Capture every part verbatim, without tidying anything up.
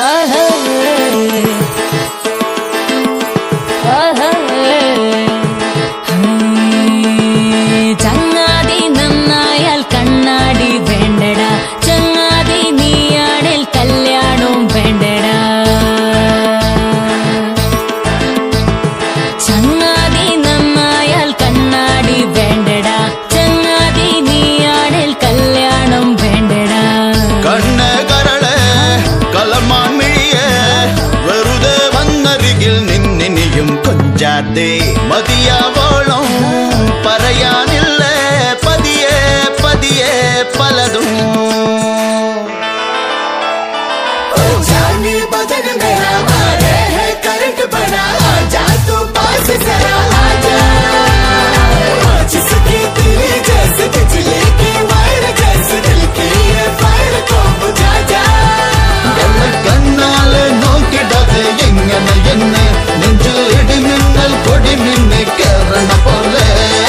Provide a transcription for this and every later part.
ചങ്ങാതി നന്നായാൽ കണ്ണാടി വേണ്ടടാ, ചങ്ങാതി നീയാണിൽ കല്യാണം വേണ്ടടാ. ചങ്ങാതി നന്നായാൽ കണ്ണാടി വേണ്ടടാ, ചങ്ങാതി നീയാണിൽ കല്യാണം വേണ്ടടാ. കണ്ണ് കരളെ കലമാൻമിഴിയെ വെറുതെ വന്നരികിൽ നിന്നിനിയും കൊഞ്ചാതെ മതിയാവോളം പറയാനില്ലേ പതിയെ പതിയെ പലതും. കണ്ണാലെ നോക്കിടാതെ എങ്ങനെ എന്നെ നെഞ്ചിൽ ഇടിമിന്നൽ കൊടിമിന്നെ കേറണ പോലെ.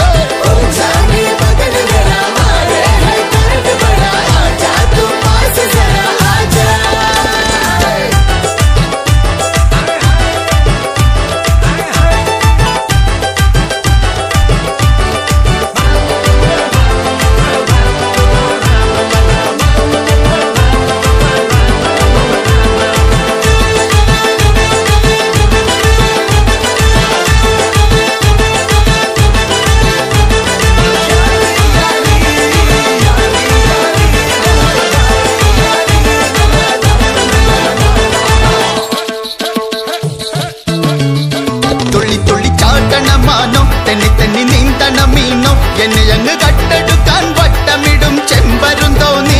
തെന്നി തെന്നി നീന്തണ മീനോ എന്നെ അങ്ങ് കട്ടെടുക്കാൻ വട്ടമിടും ചെമ്പരും തോന്നി.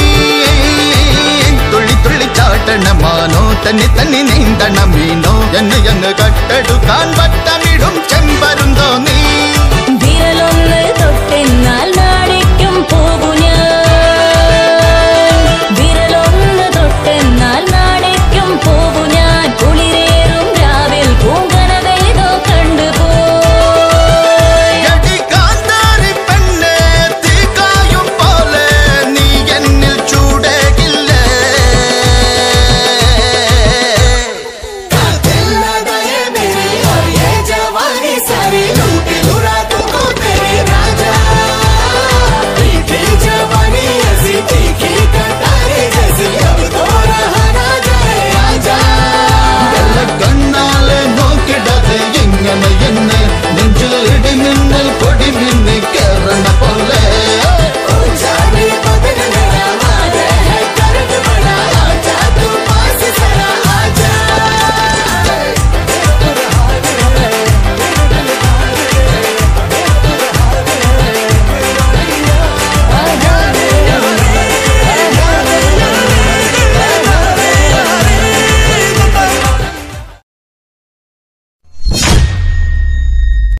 തുള്ളി തുള്ളി ചാട്ടണ മാനോ തെന്നി തെന്നി നീന്തണ മീനോ എന്നെ അങ്ങ് കട്ടെടുക്കാൻ വട്ടമിടും ചെമ്പരും തോന്നി.